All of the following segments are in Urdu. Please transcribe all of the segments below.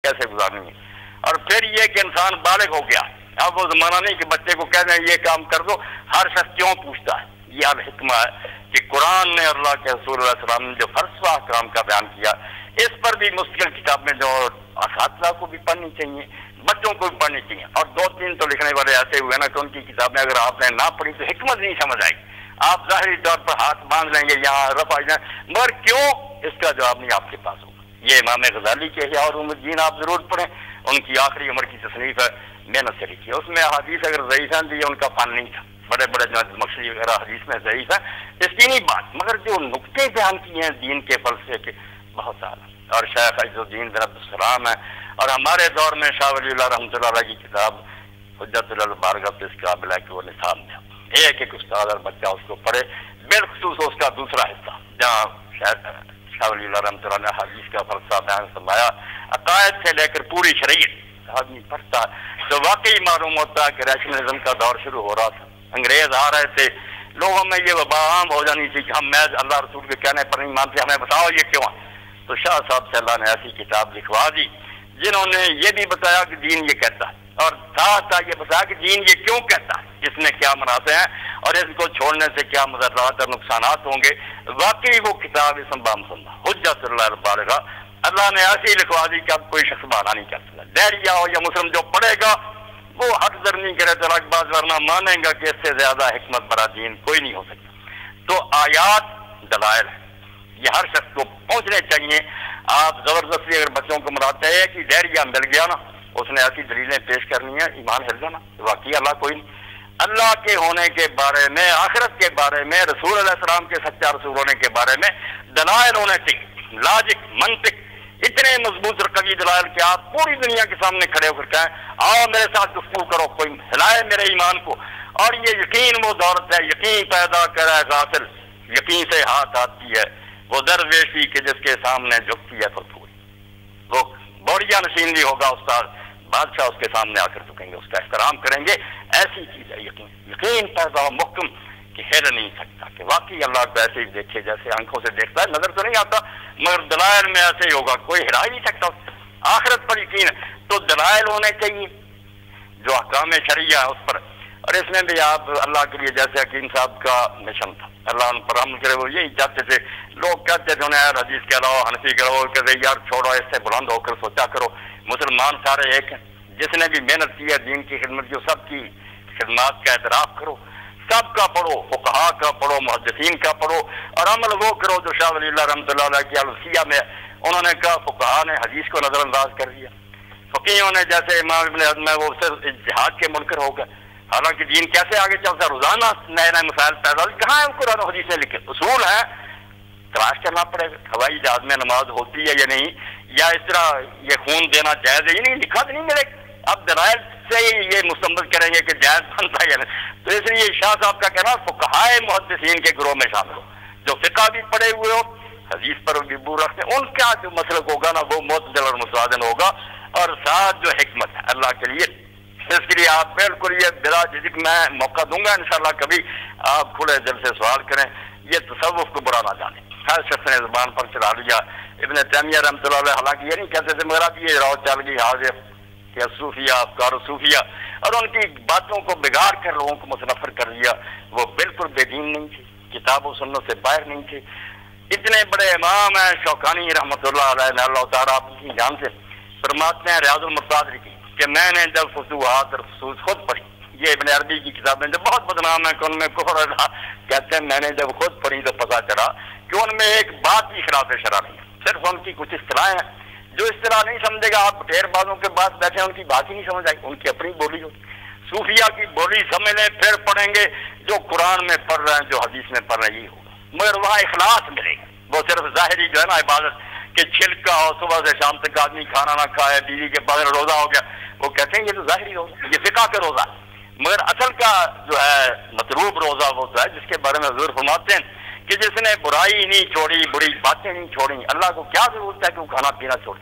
کیسے گزارنی ہے. اور پھر یہ کہ انسان بالغ ہو گیا. اب وہ زمانہ نہیں کہ بچے کو کہہ دیں یہ کام کر دو. ہر شخص کیوں پوچھتا ہے. یہ الحکمہ ہے کہ قرآن نے اللہ کے رسول علیہ السلام نے جو فلسفہ احکام کا بیان کیا، اس پر بھی مستقل کتابیں جو اساتذہ کو بھی پڑھنی چاہیے، بچوں کو بھی پڑھنی چاہیے. اور 2-3 تو لکھنے والے ایسے ہوئے نا کہ ان کی کتابیں اگر آپ نے نہ پڑھی تو حکمت نہیں سمجھ آئی. آپ ظاہری طور پر ہاتھ باندھ لیں گے یہاں رفع جائیں، مگر کیوں اس کا جواب نہیں آپ کے پاس ہوگا. یہ امام غزالی کے احیاء الدین آپ ضرور پڑھیں. ان کی آخری عمر کی تصنیف ہے، محنت سے لکھی ہے. اس میں احادیث اگر ضعیف ہیں تو یہ ان کا فن نہیں تھا. بڑے بڑے جو مقصدی وغیرہ حدیث میں ضعیف ہے اس کی نہیں بات، مگر جو نقطے بیان کیے ہیں دین کے فلسفے کے بہت سارا. اور شیخ عز الدین بن عبد السلام ہے. اور ہمارے دور میں شاہ ولی اللہ رحمۃ اللہ علیہ کی کتاب حجت البارگہ اس قابل ہے کہ وہ نصاب میں ایک ایک استاد اور بچہ اس کو پڑھے. بالخصوص اس کا دوسرا حصہ جہاں شاہ ولی اللہ رحمۃ اللہ نے حدیث کا فلسفہ بیان فرمایا، عقائد سے لے کر پوری شریعت آدمی پڑھتا تو واقعی معلوم ہوتا ہے کہ ریشنلزم کا دور شروع ہو رہا تھا. انگریز آ رہے تھے، لوگوں میں یہ وبا عام ہو جانی تھی کہ ہم محض اللہ رسول کے کہنے پر نہیں مانتے، ہمیں بتاؤ یہ کیوں ہے. تو شاہ صاحب سے اللہ نے ایسی کتاب لکھوا دی جنہوں نے یہ بھی بتایا کہ دین یہ کہتا ہے، اور ساتھ یہ بتایا کہ دین یہ کیوں کہتا ہے، اس میں کیا منافع ہیں اور اس کو چھوڑنے سے کیا مضرات اور نقصانات ہوں گے. واقعی وہ کتاب اسم بام سننا حجت اللہ البالغہ اللہ نے ایسی لکھوا دی کہ اب کوئی شخص بہانا نہیں کر سکتا. دہریہ ہو یا مسلم جو پڑھے گا وہ حق زر نہیں کرے تو الگ بات، ورنہ مانیں گا کہ اس سے زیادہ حکمت برا دین کوئی نہیں ہو سکتا. تو آیات دلائل ہے، یہ ہر شخص کو پہنچنے چاہیے. آپ زبردستی اگر بچوں کو مراتے ہیں کہ دہریہ مل گیا نا، اس نے ایسی دلیلیں پیش کرنی ہیں ایمان ہل جانا واقعی اللہ کوئی نہیں. اللہ کے ہونے کے بارے میں، آخرت کے بارے میں، رسول علیہ السلام کے سچا رسول ہونے کے بارے میں دلائل ہونے چاہیے. لاجک، منطق، اتنے مضبوط اور قوی دلائل کہ آپ پوری دنیا کے سامنے کھڑے ہو کر کہیں آؤ میرے ساتھ گفتگو کرو، کوئی ہلائے میرے ایمان کو. اور یہ یقین وہ دولت ہے، یقین پیدا کرے غافل، یقین سے ہاتھ آتی ہے وہ درویشی کہ جس کے سامنے جھکتی ہے فرفور. وہ بوریا نشین بھی ہوگا استاد، بادشاہ اس کے سامنے آ کر جھکیں گے، اس کا احترام کریں گے. ایسی چیز ہے یقین. یقین پیدا محکم کہ ہل نہیں سکتا کہ واقعی اللہ کو ایسے ہی دیکھے جیسے آنکھوں سے دیکھتا ہے، نظر تو نہیں آتا مگر دلائل میں ایسے ہی ہوگا، کوئی ہلا ہی نہیں سکتا. آخرت پر یقین ہے تو دلائل ہونے چاہیے جو احکام شرعیہ ہے اس پر. اور اس میں بھی آپ اللہ کے لیے جیسے حکیم صاحب کا مشن تھا، اللہ ان پر رحم کرے، وہ یہی چاہتے تھے. لوگ کہتے تھے انہیں یار حدیث کے علاوہ حنفی کرو، کہتے یار چھوڑو، اس سے بلند ہو کر سوچا کرو، مسلمان سارے ایک ہیں. جس نے بھی محنت کی ہے دین کی خدمت کی، سب کی خدمات کا اعتراف کرو، سب کا پڑھو، فقہا کا پڑھو، محدثین کا پڑھو، اور عمل وہ کرو جو شاہ ولی اللہ رحمۃ اللہ علیہ کی الوصیہ میں انہوں نے کہا. فقہا نے حدیث کو نظر انداز کر دیا، فقیہوں نے جیسے امام ابن حزم ہے وہ صرف اجتہاد کے منکر ہو گئے. حالانکہ دین کیسے آگے چلتا ہے، روزانہ نئے نئے مسائل پیدا ہوتے. کہاں ہے قرآن و حدیث نے لکھے؟ اصول ہے، تلاش کرنا پڑے گا. ہوائی جہاز میں نماز ہوتی ہے یا نہیں، یا اس طرح یہ خون دینا جائز ہے یا نہیں، لکھا تو نہیں ملے. اب دلائل سے یہ مستمد کریں گے کہ جائز بنتا ہے یا نہیں. تو اس لیے شاہ صاحب کا کہنا فقہائے محدثین کے گروہ میں شامل ہو، جو فقہ بھی پڑھے ہوئے ہو، حدیث پر بھی بور رکھتے ہیں. ان کا جو مسلک ہوگا نا وہ معتدل اور متوازن ہوگا، اور ساتھ جو حکمت ہے اللہ کے لیے. اس کے لیے آپ بالکل یہ بلا جھجک میں موقع دوں گا انشاءاللہ، کبھی آپ کھلے دل سے سوال کریں. یہ تصوف کو برا نہ جانے، ہر شخص نے زبان پر چلا لیا. ابن تیمیہ رحمۃ اللہ علیہ حالانکہ یہ نہیں کہتے تھے مگر اب یہ راؤ چل گئی حاضر کہ صوفیہ، افکار صوفیہ، اور ان کی باتوں کو بگاڑ کر لوگوں کو متنفر کر دیا. وہ بالکل بے دین نہیں تھے، کتاب و سنت سے باہر نہیں تھے. اتنے بڑے امام ہیں شوکانی رحمۃ اللہ علیہ، اللہ تعالیٰ آپ کی جان سے فرماتے ہیں ریاض المرتاض کی کہ میں نے جب فتوحات اور خصوص خود پڑھی، یہ ابن عربی کی کتابیں جو بہت بدنام ہے کہ ان میں کفر رہا، کہتے ہیں میں نے جب خود پڑھی تو پتہ چلا کہ ان میں ایک بات بھی خلاف شرع نہیں ہے، صرف ان کی کچھ اصطلاحیں ہیں. جو اس طرح نہیں سمجھے گا، آپ ڈھیر بازوں کے بعد بیٹھے ہیں ان کی بات ہی نہیں سمجھ آئی، ان کی اپنی بولی ہوتی. صوفیہ کی بولی سمجھ لیں پھر پڑھیں گے، جو قرآن میں پڑھ رہے ہیں جو حدیث میں پڑھ رہے ہیں یہی ہوگا، مگر وہاں اخلاص ملے گا. وہ صرف ظاہری جو ہے نا عبادت کہ چھلکا ہو، صبح سے شام تک آدمی کھانا نہ کھائے، بیوی کے بغیر روزہ ہو گیا، وہ کہتے ہیں یہ تو ظاہری روزہ، یہ فقہ کا روزہ. مگر اصل کا جو ہے مطلوب روزہ وہ ہے جس کے بارے میں حضور فرماتے ہیں کہ جس نے برائی نہیں چھوڑی، بری باتیں نہیں چھوڑی، اللہ کو کیا ضرورت ہے کہ وہ کھانا پینا چھوڑے.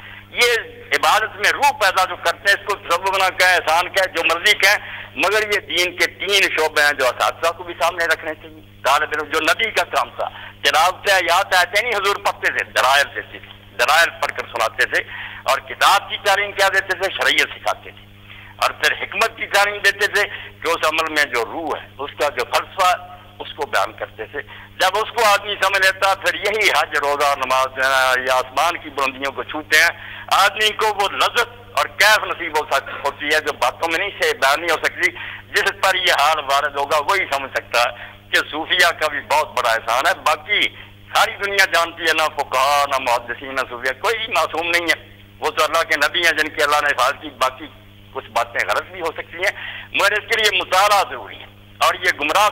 یہ عبادت میں روح پیدا جو کرتے ہیں، اس کو تصوف نہ کہیں، احسان کہیں، جو مرضی کہیں، مگر یہ دین کے 3 شعبے ہیں جو اساتذہ کو بھی سامنے رکھنے چاہیے. طالب علم جو نبی کا کام تھا، تلاوت یاد آتے نہیں حضور پڑھتے تھے، دلائل دیتے تھے، دلائل پڑھ کر سناتے تھے. اور کتاب کی تعلیم کیا دیتے تھے؟ شریعت سکھاتے تھے. اور پھر حکمت کی تعلیم دیتے تھے کہ اس عمل میں جو روح ہے، اس کا جو فلسفہ، اس کو بیان کرتے تھے. جب اس کو آدمی سمجھ لیتا پھر یہی حج، روزہ، نماز یا آسمان کی بلندیوں کو چھوتے ہیں. آدمی کو وہ لذت اور کیف نصیب ہوتی ہے جو باتوں میں نہیں سے بیان نہیں ہو سکتی. جس پر یہ حال وارد ہوگا وہی سمجھ سکتا ہے کہ صوفیہ کا بھی بہت بڑا احسان ہے. باقی ساری دنیا جانتی ہے، نہ فقہا، نہ محدثین، نہ صوفیہ، کوئی معصوم نہیں ہے. وہ تو اللہ کے نبی ہیں جن کی اللہ نے حفاظت کی. باقی کچھ باتیں غلط بھی ہو سکتی ہیں، مگر اس کے لیے مطالعہ ضروری ہے. اور یہ گمراہ